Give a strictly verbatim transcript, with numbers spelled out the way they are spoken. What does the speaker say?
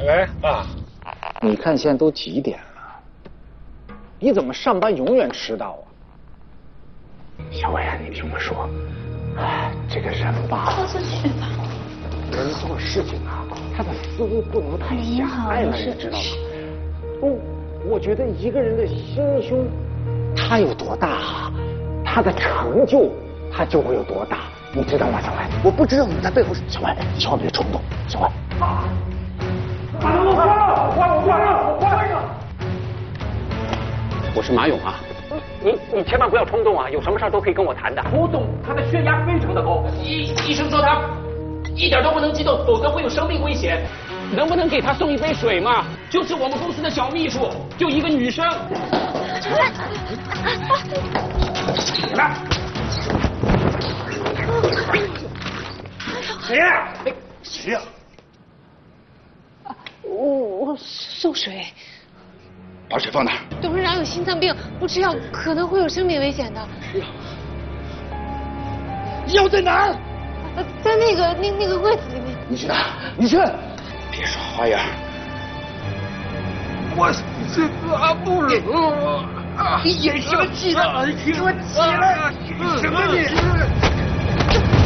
喂，爸，你看现在都几点了？你怎么上班永远迟到啊？小伟啊，你听我说，哎，这个人吧， 拖出去吧。 人做事情啊，他的思维不能太狭隘了，你知道吗？不，我觉得一个人的心胸，他有多大啊，他的成就他就会有多大，你知道吗，小伟？我不知道你在背后是小伟，你千万别冲动，小伟。啊！马上我换了，我换了，我换了，我换了。我是马勇啊。你你千万不要冲动啊！有什么事都可以跟我谈的。 胡总他的血压非常的高，医医生说他一点都不能激动，否则会有生命危险。 能不能给他送一杯水嘛？ 就是我们公司的小秘书，就一个女生。 来，谁呀？哎，谁呀？ 我我送水。 把水放哪儿？ 董事长有心脏病，不吃药可能会有生命危险的。 药在哪儿？ 呃，在那个那那个柜子里面。 你去拿，你去。别耍花样。我是阿不了。你演什么技呢？你给我起来！什么你？